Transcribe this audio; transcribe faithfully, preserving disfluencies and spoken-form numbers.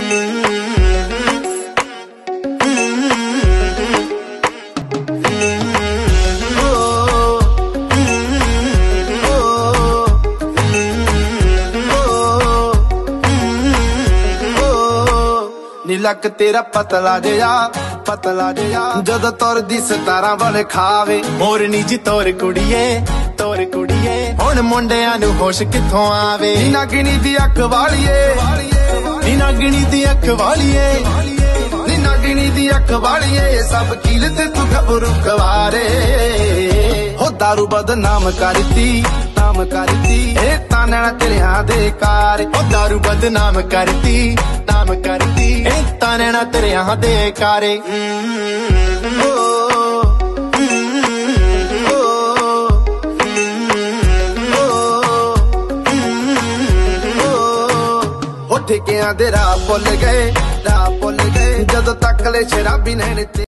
ਲੱਕ ਤੇਰਾ ਪਤਲਾ ਜਿਹਾ ਪਤਲਾ ਜਿਹਾ ਜਦੋਂ ਤੁਰਦੀ ਸਤਾਰਾਂ ਵਾਲੇ ਖਾਵੇ ਮੋਰਨੀ ਜੀ ਤੋਰ ਕੁੜੀਏ ਤੋਰ ਕੁੜੀਏ ਹੁਣ ਮੁੰਡਿਆਂ ਨੂੰ ਹੋਸ਼ ਕਿੱਥੋਂ ਆਵੇ ਨੀ ਨਾਗਣੀ ਦੀ ਅੱਖ ਵਾਲੀਏ ਨੀ ਨਾਗਣੀ ਦੀ ਅੱਖ ਵਾਲੀਏ ਨੀ ਨਾਗਣੀ ਦੀ ਅੱਖ ਵਾਲੀਏ ਸਭ ਕੀਲ ਤੇ ਤੂੰ ਗੱਭਰੂ ਕਵਾਰੇ ਹੋ ਦਾਰੂ ਬਦਨਾਮ ਕਰਤੀ ਨਾਮ ਕਰਤੀ ਇਹ ਤਾਂ ਨੈਣਾ ਤੇਰਿਆਂ ਦੇ ਕਾਰ ਹੋ ਦਾਰੂ ਬਦਨਾਮ ਕਰਤੀ ਨਾਮ ਕਰਤੀ ਇਹ ਤਾਂ ਨੈਣਾ ਤੇਰਿਆਂ ਦੇ ਕਾਰੇ ਠੇਕਿਆਂ ਦੇ ਰਾਹ ਭੁੱਲ ਗਏ ਰਾਹ ਭੁੱਲ ਗਏ ਜਦੋਂ ਤੱਕ ਲੈ ਸ਼ਰਾਬੀ ਨੈਣ